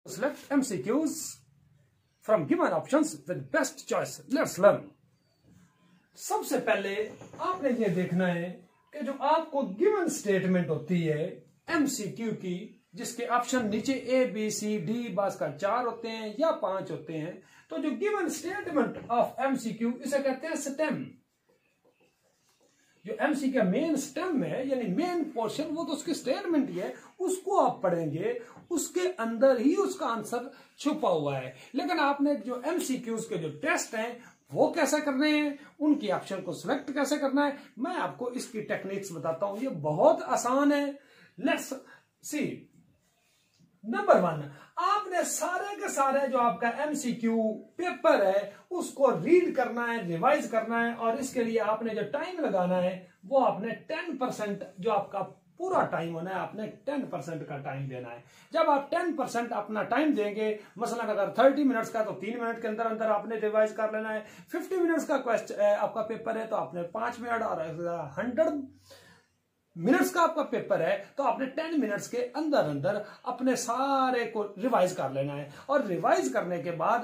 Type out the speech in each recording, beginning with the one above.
Select MCQs from given options with best choice. Let's learn. सबसे पहले आपने ये देखना है कि जो आपको गिवन स्टेटमेंट होती है MCQ की, जिसके ऑप्शन नीचे A, B, C, D बास का 4 होते हैं या 5 होते हैं, तो जो गिवन स्टेटमेंट ऑफ MCQ इसे कहते हैं स्टेम। जो MC का मेन स्टेम है यानी मेन पोर्शन, वो तो उसकी स्टेटमेंट ही है, उसको आप पढ़ेंगे, उसके अंदर ही उसका आंसर छुपा हुआ है। लेकिन आपने जो MCQs के जो टेस्ट हैं वो कैसे करने हैं, उनकी ऑप्शन को सिलेक्ट कैसे करना है, मैं आपको इसकी टेक्निक्स बताता हूं। ये बहुत आसान है। Let's see. नंबर 1, आपने सारे के सारे जो आपका MCQ पेपर है उसको रीड करना है, रिवाइज करना है, और इसके लिए आपने जो टाइम लगाना है वो आपने 10% जो आपका पूरा टाइम होना है, आपने 10% का टाइम देना है। जब आप 10% अपना टाइम देंगे, मसलन अगर 30 मिनट्स का तो 3 मिनट के अंदर अंदर आपने रिवाइज कर लेना है। 50 मिनट्स का क्वेश्चन आपका पेपर है तो आपने 5 मिनट, और 100 मिनट्स का आपका पेपर है तो आपने 10 मिनट्स के अंदर अंदर अपने सारे को रिवाइज कर लेना है। और रिवाइज करने के बाद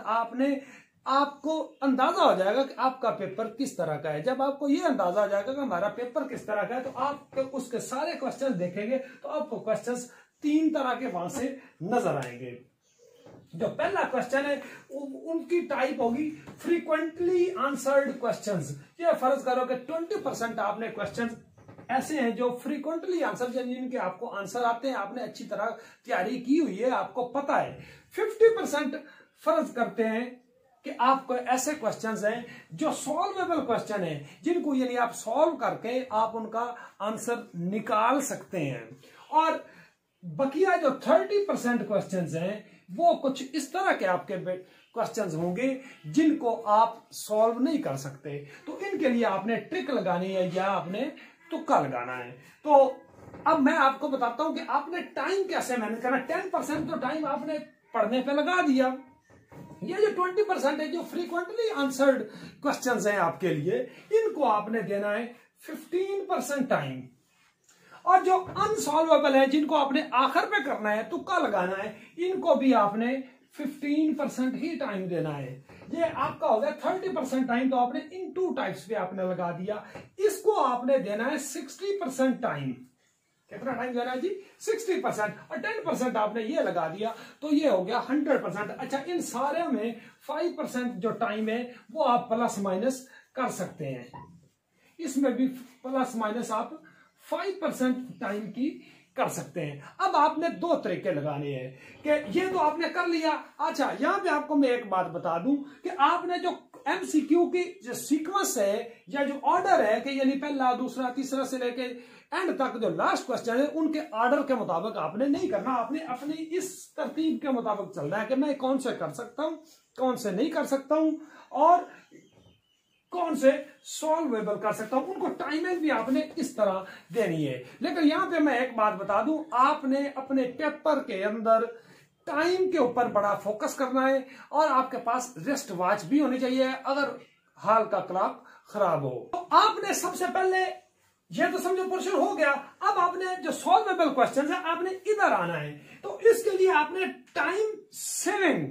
आपको अंदाजा हो जाएगा कि आपका पेपर किस तरह का है। जब आपको ये अंदाजा हो जाएगा कि हमारा पेपर किस तरह का है, तो आप उसके सारे क्वेश्चंस देखेंगे तो आपको क्वेश्चंस 3 तरह के वहां से नजर आएंगे। जो पहला क्वेश्चन है उनकी टाइप होगी फ्रीक्वेंटली आंसर्ड क्वेश्चंस। ये फर्ज करो कि 20% आपने क्वेश्चंस ऐसे हैं जो फ्रीक्वेंटली आंसर, जिनके आपको आंसर आते हैं, आपने अच्छी तरह तैयारी की हुई है, आपको पता है। 50% फर्ज करते हैं कि आपको ऐसे क्वेश्चंस हैं जो सॉल्वेबल क्वेश्चन हैं, जिनको यानी आप सॉल्व करके आप उनका आंसर निकाल सकते हैं। और बकिया जो 30% क्वेश्चंस हैं वो कुछ इस तरह के आपके क्वेश्चंस होंगे जिनको आप सॉल्व नहीं कर सकते। तो इनके लिए आपने ट्रिक लगानी है या आपने तुक्का लगाना है। तो अब मैं आपको बताता हूं कि आपने टाइम कैसे मैनेज करना। 10% तो टाइम आपने पढ़ने पे लगा दिया। ये जो 20% है जो फ्रीक्वेंटली आंसर्ड क्वेश्चंस हैं आपके लिए, इनको आपने देना है 15% टाइम। और जो अनसॉल्वेबल है, जिनको आपने आखिर पे करना है, तुक्का लगाना है, इनको भी आपने 15% ही टाइम देना है। ये आपका हो गया 30% टाइम, तो आपने इन 2 टाइप्स पे आपने लगा दिया। इसको आपने देना है 60% टाइम। कितना टाइम देना है जी? 60%। और 10% आपने ये लगा दिया तो ये हो गया 100%। अच्छा, इन सारे में 5% जो टाइम है वो आप प्लस माइनस कर सकते हैं। इसमें भी प्लस माइनस आप 5% टाइम की कर सकते हैं। अब आपने 2 तरीके लगाने हैं कि ये तो आपने कर लिया। अच्छा, यहां पे आपको मैं एक बात बता दूं कि आपने जो MCQ की जो सीक्वेंस है या जो ऑर्डर है कि यानी पहला, दूसरा, तीसरा से लेके एंड तक जो लास्ट क्वेश्चन है, उनके ऑर्डर के मुताबिक आपने नहीं करना। आपने अपनी इस तरतीब के मुताबिक चलना है कि मैं कौन से कर सकता हूं, कौन से नहीं कर सकता हूं, और कौन से सॉल्वेबल कर सकता हूं। उनको टाइमिंग भी आपने इस तरह देनी है। लेकिन यहां पे मैं एक बात बता दूं, आपने अपने पेपर के अंदर टाइम के ऊपर बड़ा फोकस करना है, और आपके पास रिस्ट वॉच भी होनी चाहिए अगर हाल का क्लॉक खराब हो। तो आपने सबसे पहले ये तो समझो पोर्शन हो गया। अब आपने जो सॉल्वेबल क्वेश्चन है आपने इधर आना है। तो इसके लिए आपने टाइम सेविंग,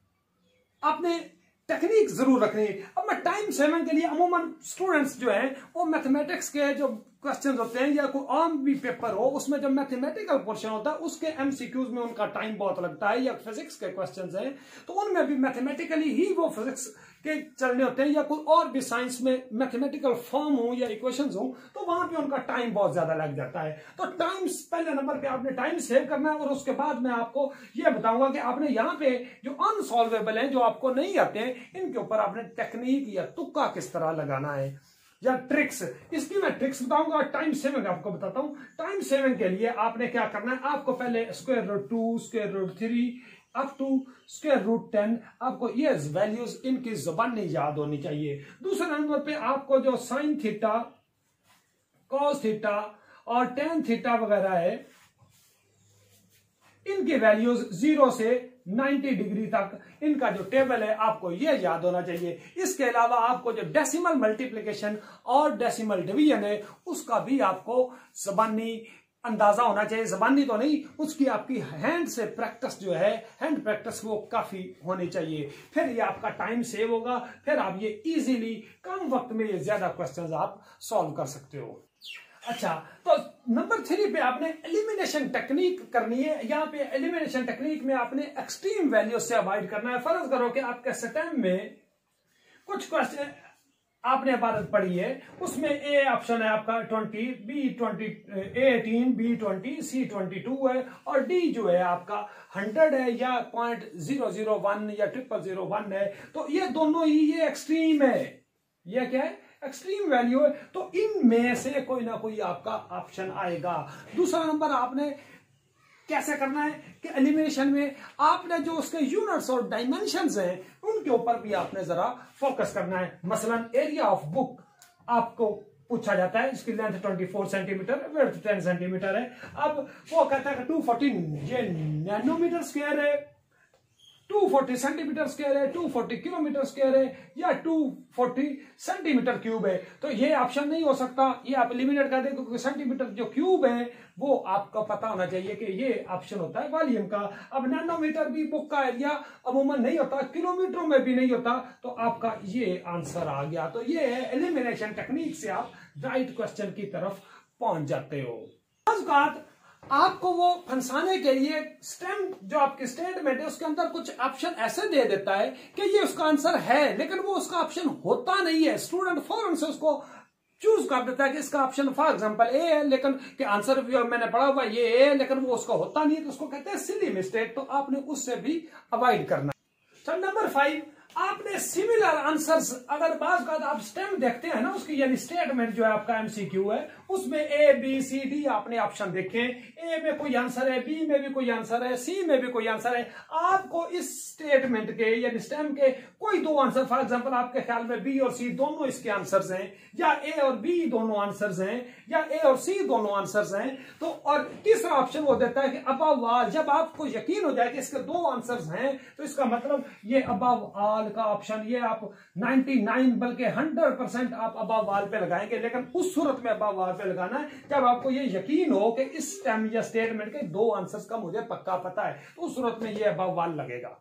आपने टेक्निक जरूर रखनी है। अब मैं टाइम सेविंग के लिए अमूमन स्टूडेंट्स जो हैं वो मैथमेटिक्स के जो क्वेश्चंस होते हैं या कोई आम भी पेपर हो उसमें जो मैथमेटिकल पोर्शन होता है उसके MCQs में उनका टाइम बहुत लगता है, या फिजिक्स के क्वेश्चंस हैं तो उनमें भी मैथमेटिकली ही वो फिजिक्स के चलने होते हैं, या कोई और भी साइंस में मैथमेटिकल फॉर्म हो या इक्वेशंस हो तो वहां पे उनका टाइम बहुत ज्यादा लग जाता है। तो टाइम पहले नंबर पे आपने टाइम सेव करना है। और उसके बाद मैं आपको यह बताऊंगा कि आपने यहाँ पे जो अनसॉल्वेबल है, जो आपको नहीं आते हैं, इनके ऊपर आपने टेक्निक या तुक्का किस तरह लगाना है या ट्रिक्स। इसकी मैं ट्रिक्स बताऊंगा और टाइम सेविंग आपको बताता हूं। टाइम सेविंग के लिए आपने क्या करना है, आपको पहले √2, √3 अप टू √10 आपको ये वैल्यूज इनकी जुबान नहीं याद होनी चाहिए। दूसरे नंबर पे आपको जो साइन थीटा, कॉस थीटा और टेन थीटा वगैरह है, इनकी वैल्यूज 0 से 90 डिग्री तक इनका जो टेबल है आपको ये याद होना चाहिए। इसके अलावा आपको जो डेसिमल मल्टीप्लिकेशन और डेसिमल डिवीजन है उसका भी आपको ज़बानी अंदाजा होना चाहिए, जबानी तो नहीं, उसकी आपकी हैंड से प्रैक्टिस जो है, हैंड प्रैक्टिस वो काफी होनी चाहिए। फिर ये आपका टाइम सेव होगा, फिर आप ये इजीली कम वक्त में ये ज्यादा क्वेश्चंस आप सॉल्व कर सकते हो। अच्छा, तो नंबर 3 पे आपने एलिमिनेशन टेक्निक करनी है। यहाँ पे एलिमिनेशन टेक्निक में आपने एक्सट्रीम वैल्यू से अवॉइड करना है। फर्ज करो कि आपके सिस्टम में कुछ क्वेश्चन आपने इबारत पढ़ी है, उसमें ए ऑप्शन है आपका 20, बी 18, बी 20, सी 22 है, और डी जो है आपका 100 है या 0.001 या 0001 है। तो ये दोनों ही ये एक्सट्रीम है, ये क्या है, एक्सट्रीम वैल्यू है। तो इनमें से कोई ना कोई आपका ऑप्शन आएगा। दूसरा नंबर आपने कैसे करना है कि एलिमिनेशन में आपने जो उसके यूनिट्स और डायमेंशंस हैं उनके ऊपर भी आपने जरा फोकस करना है। मसलन एरिया ऑफ बुक आपको पूछा जाता है, इसकी लेंथ 24 सेंटीमीटर, विड्थ 10 सेंटीमीटर है। अब वो कहता है कि 240 ये नैनोमीटर स्क्वायर है, 240 सेंटीमीटर स्क्वायर है, 240 किलोमीटर स्क्वायर है, या 240 सेंटीमीटर क्यूब है। तो ये ऑप्शन नहीं हो सकता, ये आप एलिमिनेट कर दें, क्योंकि सेंटीमीटर जो क्यूब है वो आपको पता होना चाहिए कि ये ऑप्शन होता है वॉल्यूम का। अब नैनोमीटर भी बुक का एरिया अमूमन नहीं होता, किलोमीटरों में भी नहीं होता, तो आपका ये आंसर आ गया। तो ये है एलिमिनेशन टेक्निक से आप राइट क्वेश्चन की तरफ पहुंच जाते हो। आपको वो फंसाने के लिए स्टेम जो आपकी स्टेटमेंट है उसके अंदर कुछ ऑप्शन ऐसे दे देता है कि ये उसका आंसर है, लेकिन वो उसका ऑप्शन होता नहीं है। स्टूडेंट फौरन से उसको चूज कर देता है कि इसका ऑप्शन फॉर एग्जांपल ए है, लेकिन कि आंसर भी मैंने पढ़ा हुआ ये ए है, लेकिन वो उसका होता नहीं है, तो उसको कहते हैं सिली मिस्टेक। तो आपने उससे भी अवॉइड करना। तो नंबर 5, आपने सिमिलर आंसर्स, अगर बात का आप स्टेम देखते हैं ना उसकी, यानी स्टेटमेंट जो है आपका एमसीक्यू है, उसमें ए बी सी डी आपने ऑप्शन देखे, ए में कोई आंसर है, बी में भी कोई आंसर है, सी में भी कोई आंसर है। आपको इस स्टेटमेंट के यानी स्टेम के कोई दो आंसर, फॉर एग्जांपल आपके ख्याल में बी और सी दोनों इसके आंसर्स हैं, या ए और बी दोनों आंसर्स हैं, या ए और सी दोनों आंसर्स हैं। तो और तीसरा ऑप्शन वो देता है कि अबव ऑल। जब आपको यकीन हो जाए कि इसके दो आंसर्स हैं, तो इसका मतलब ये अबव ऑल का ऑप्शन, ये आप 99 बल्कि 100% आप अबव ऑल पे लगाएंगे। लेकिन उस सूरत में अबव ऑल पे लगाना है जब आपको ये यकीन हो कि इस स्टेम या स्टेटमेंट के दो आंसर्स का मुझे पक्का पता है, तो उस सूरत में ये अबव ऑल लगेगा।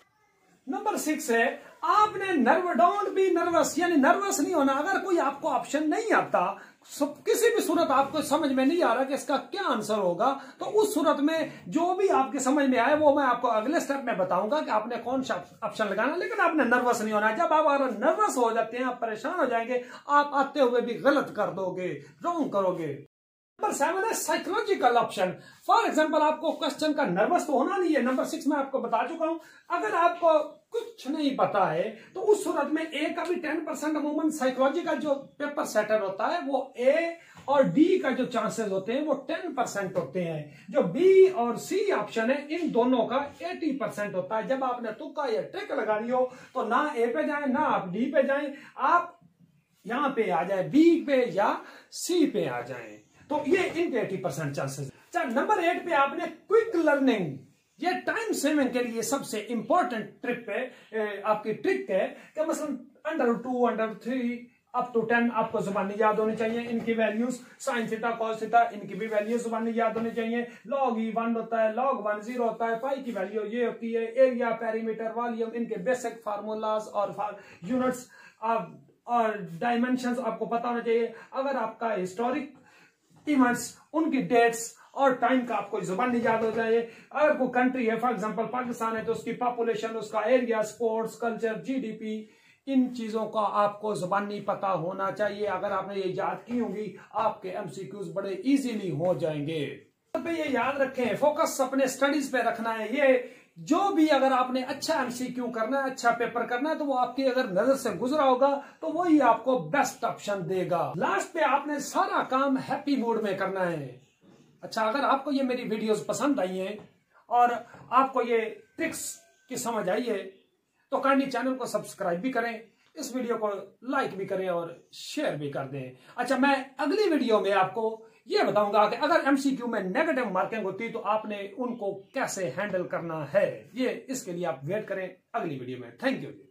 नंबर 6 है, आपने डोंट बी नर्वस, यानी नर्वस नहीं होना। अगर कोई आपको ऑप्शन नहीं आता, किसी भी सूरत आपको समझ में नहीं आ रहा कि इसका क्या आंसर होगा, तो उस सूरत में जो भी आपके समझ में आए वो मैं आपको अगले स्टेप में बताऊंगा कि आपने कौन सा ऑप्शन लगाना। लेकिन आपने नर्वस नहीं होना। जब आप नर्वस हो जाते हैं, आप परेशान हो जाएंगे, आप आते हुए भी गलत कर दोगे, रॉन्ग करोगे। नंबर 7 है साइकोलॉजिकल ऑप्शन। फॉर एग्जांपल आपको क्वेश्चन का नर्वस तो होना नहीं है, नंबर 6 में आपको बता चुका हूं। अगर आपको कुछ नहीं पता है तो उस सूरत में ए का भी 10% अमूमन साइकोलॉजिकल जो पेपर सेटर होता है वो ए, और डी का जो चांसेस होते हैं वो 10% होते हैं। जो बी और सी ऑप्शन है इन दोनों का 80% होता है। जब आपने तुक्का या ट्रिक लगानी हो तो ना ए पे जाए ना आप डी पे जाए, आप यहां पे आ जाए, बी पे या सी पे आ जाए। तो ये इनके 80% चांसेस। नंबर 8 पे आपने क्विक लर्निंग, ये टाइम सेविंग के लिए सबसे इंपॉर्टेंट ट्रिक है, आपकी ट्रिक है कि मसलन √2, √3 अप टू 10 आपको जुबानी याद होनी चाहिए। इनकी values sine theta cos theta, इनकी भी वैल्यूज जुबानी याद होनी चाहिए। log e 1 होता है, log 1 0 होता है, पाई की वैल्यू ये होती है, एरिया, पेरीमीटर, वॉल्यूम, इनके बेसिक फार्मूलाज और यूनिट्स और डायमेंशंस आपको पता होना चाहिए। अगर आपका हिस्टोरिक इवेंट्स, उनकी डेट्स और टाइम का आपको जुबानी याद हो जाए। अगर कोई कंट्री है, फॉर एग्जांपल पाकिस्तान है, तो उसकी पॉपुलेशन, उसका एरिया, स्पोर्ट्स, कल्चर, जीडीपी, इन चीजों का आपको जुबानी पता होना चाहिए। अगर आपने ये याद की होगी, आपके एमसीक्यूज बड़े इजीली हो जाएंगे। पे ये याद रखें, फोकस अपने स्टडीज पे रखना है। ये जो भी अगर आपने अच्छा एमसीक्यू करना है, अच्छा पेपर करना है, तो वो आपकी अगर नजर से गुजरा होगा तो वही आपको बेस्ट ऑप्शन देगा। लास्ट पे आपने सारा काम हैप्पी मूड में करना है। अच्छा, अगर आपको ये मेरी वीडियोस पसंद आई हैं और आपको ये ट्रिक्स की समझ आई है, तो काइंडली चैनल को सब्सक्राइब भी करें, इस वीडियो को लाइक भी करें और शेयर भी कर दें। अच्छा, मैं अगली वीडियो में आपको ये बताऊंगा कि अगर एमसीक्यू में नेगेटिव मार्किंग होती तो आपने उनको कैसे हैंडल करना है। ये इसके लिए आप वेट करें अगली वीडियो में। Thank you.